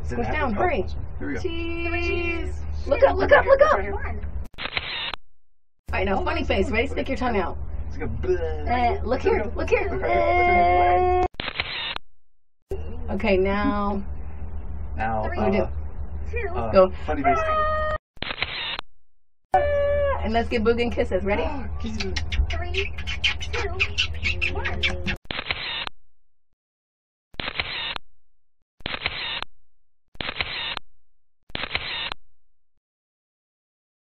Squish down, hurry. Here we go. Cheese. Look up, look up, look up. Alright, now funny face. Ready? Stick your tongue out. It's like a Look here, look here. Okay, now. Now, What do we do? go. Funny face. And let's give Boogan kisses. Ready? 3, 2,